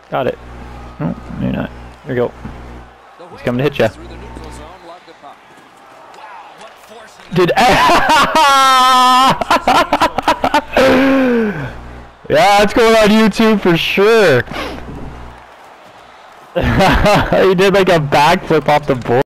Got it. No, maybe not. There we go. He's coming to hit you. Did yeah, it's going on YouTube for sure. He did like a backflip off the board.